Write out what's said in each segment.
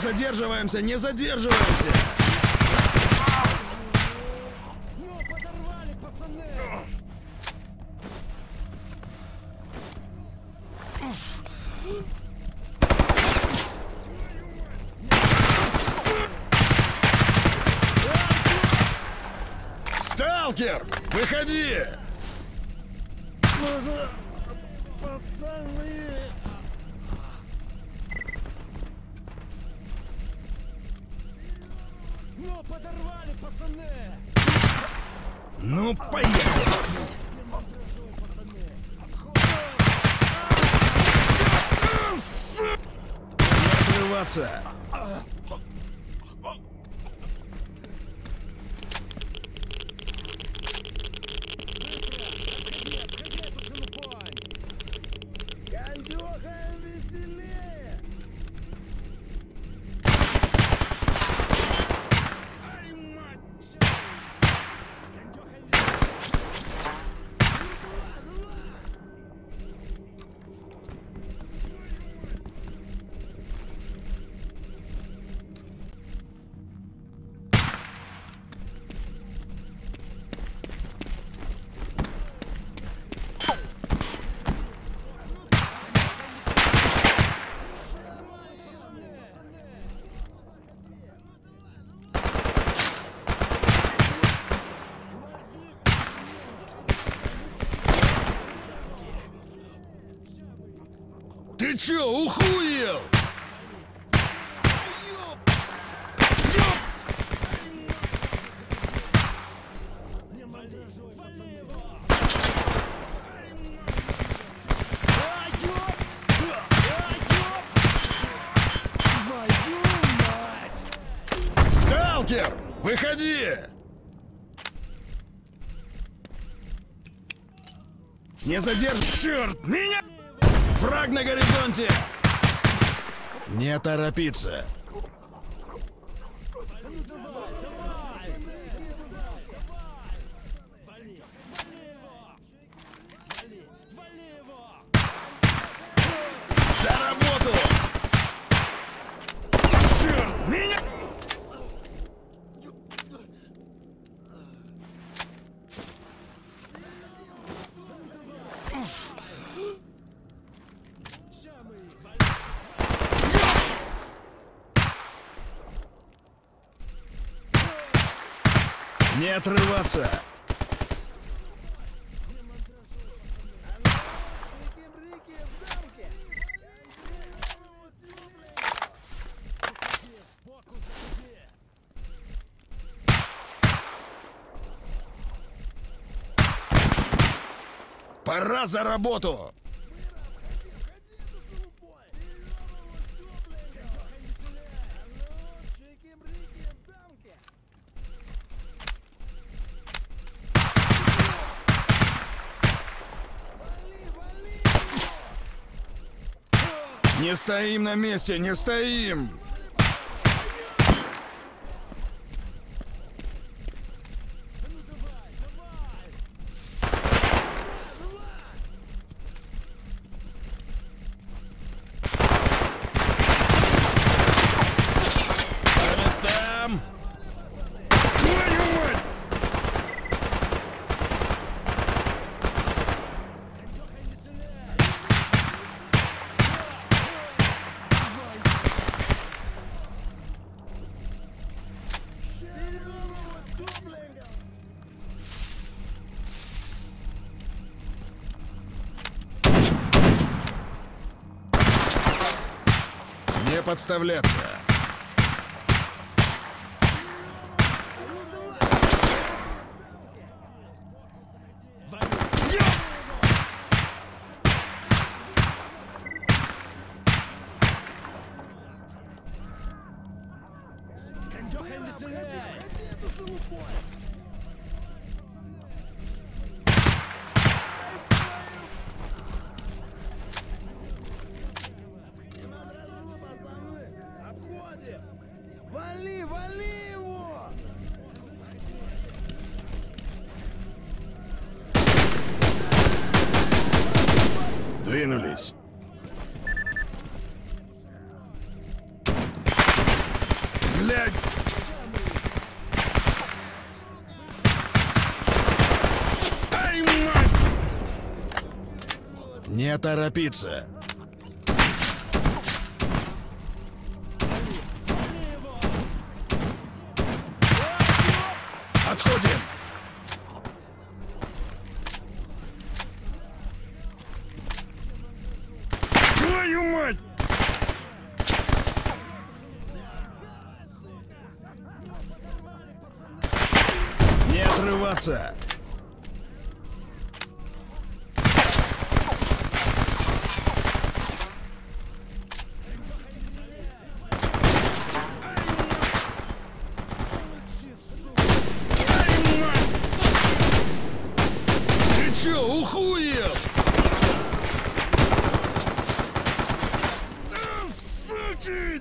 задерживаемся, не задерживаемся! Ну, подорвали, пацаны! Сталкер! Выходи! Пацаны! Ну, подорвали, пацаны! Ну, поехали! Не отрываться! Кондюха, веселее! Ай, мать! Кондюха, Ты чё, ухуел? Сталкер! Выходи! Не задержи... Черт! Меня! Враг на горизонте! Не торопиться! За работу! Черт! Меня! Не отрываться! Пора за работу! Не стоим на месте, не стоим! По местам! Твою мать! Не подставляться. Кондюха, веселее! Вали, вали его! Двинулись. Блядь! Ай, мать! Не торопиться. Отходим! Твою мать! Не отрываться! Ты чё, ухуел? Суки!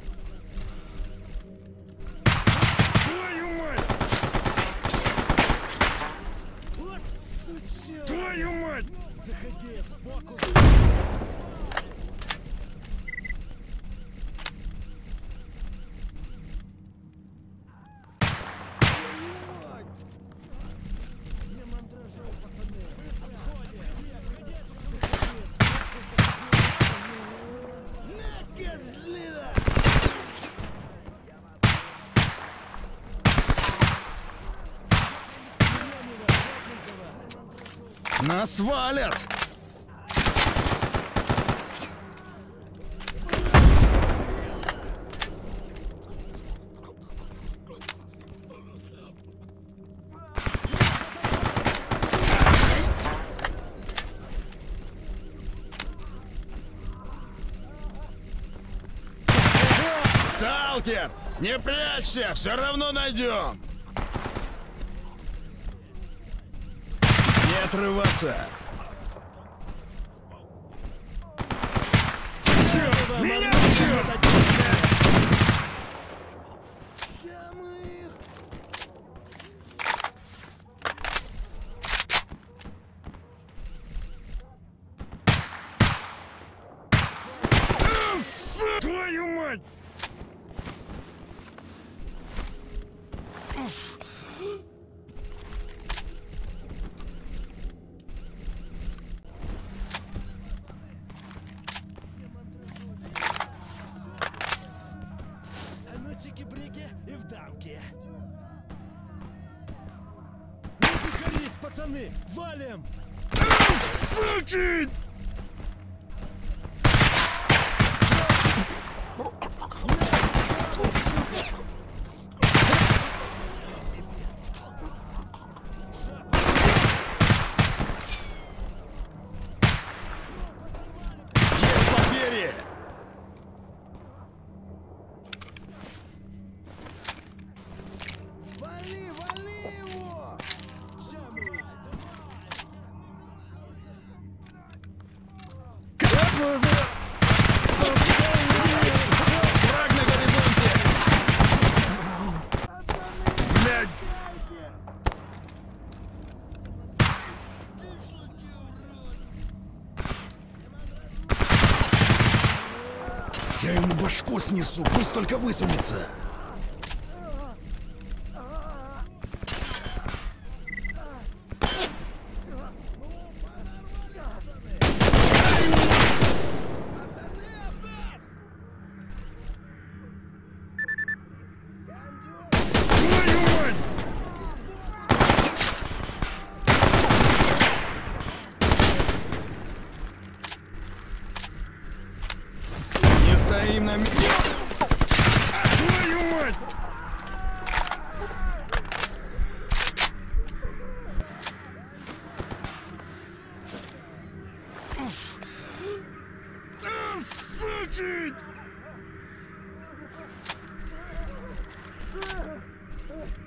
Твою мать! Вот сучок! Твою мать! Заходи сбоку! Не мандражуй, пацаны! Отходим! Заходи сбоку, заходи! Нахер, Лида! Нас валят! Сталкер! Не прячься! Все равно найдем! Не отрываться! Черт! Меня черт! Ща мы их! Твою мать! А ну чики-брики и в дамки! Не пихались, пацаны! Валим! Суки! Есть потери! Вали, вали его! Ща мы! Враг на горизонте! Блядь! Я ему башку снесу, пусть только высунется. Твою мать! Не стоим на месте. Твою мать! Суки!